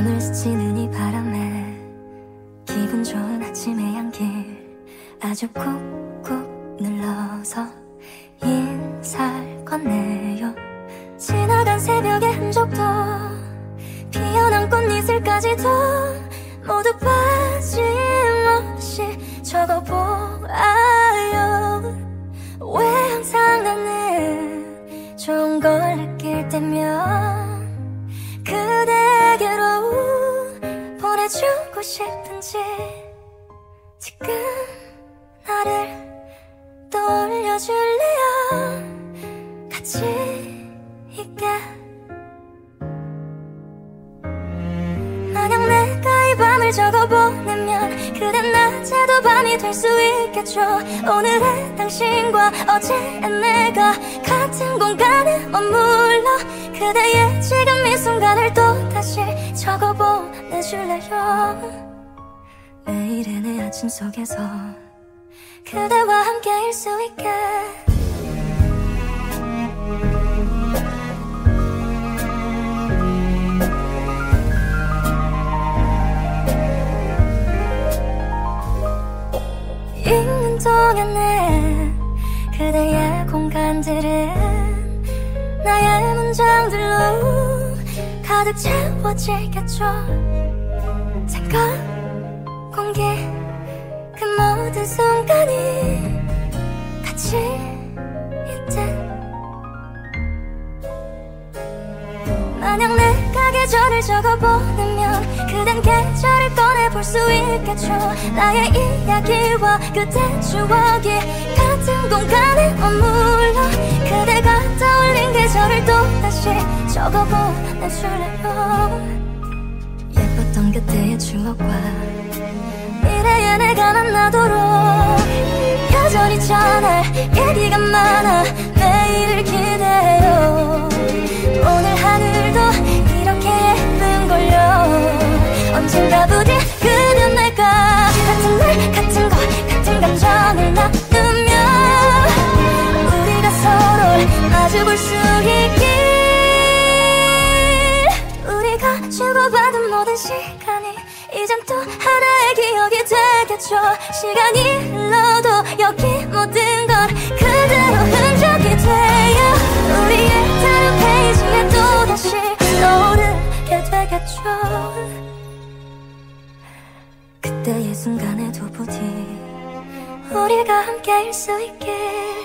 맘을 스치는 이 바람에 기분 좋은 아침의 향기 아주 꾹꾹 눌러서 인사를 건네요. 지나간 새벽의 흔적도 피어난 꽃이슬까지도 모두 빠짐없이 적어보아요. 왜 항상 나는 좋은 걸 느낄 때면 그대에게로 보내주고 싶은지 지금 나를 떠올려줄래요? 같이 있게. 만약 내가 이 밤을 적어보내면 그댄 낮에도 밤이 될 수 있겠죠. 오늘의 당신과 어제의 내가 같은 공간에 머물러 그대의 지금 이 순간을 또다시 적어보내줄래요? 매일의 내 아침 속에서 그대와 함께일 수 있게. 읽는 동안에 그대의 공간들은 나의 문장들로 가득 채워지겠죠. 생각, 공기, 그 모든 순간이 같이 있듯. 만약 내가 계절을 적어보내면 그댄 계절을 꺼내볼 수 있겠죠. 나의 이야기와 그대 추억이 같은 공간에 머물러 그대가 떠올린 계절을 또다시 적어보내줄래요? 예뻤던 그때의 추억과 미래의 내가 만나도록 여전히 전할 얘기가 많아 내일을 기대요. 오늘 하늘도 이렇게 예쁜걸요. 언젠가 부디 그대 내가 같은 날 같은 것 같은 감정을 나누며 우리가 서로를 마주볼 수 있길. 우리가 주고받은 모든 시간이 이젠 또 하나의 기억이 되겠죠. 시간이 흘러도 여기 모든 건 그대로 흔적이 돼요. 우리의 다른 페이지에 또다시 떠오르게 되겠죠. 그때의 순간에도 부디 우리가 함께일 수 있게.